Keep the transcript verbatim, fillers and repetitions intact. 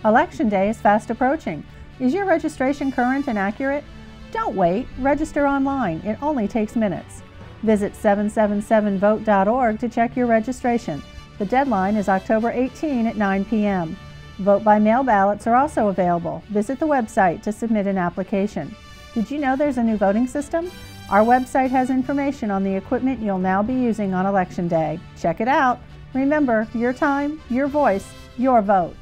Election day is fast approaching. Is your registration current and accurate? Don't wait. Register online. It only takes minutes. Visit seven seven seven vote dot org to check your registration. The deadline is October eighteenth at nine p m Vote by mail ballots are also available. Visit the website to submit an application. Did you know there's a new voting system? Our website has information on the equipment you'll now be using on Election Day. Check it out. Remember, your time, your voice, your vote.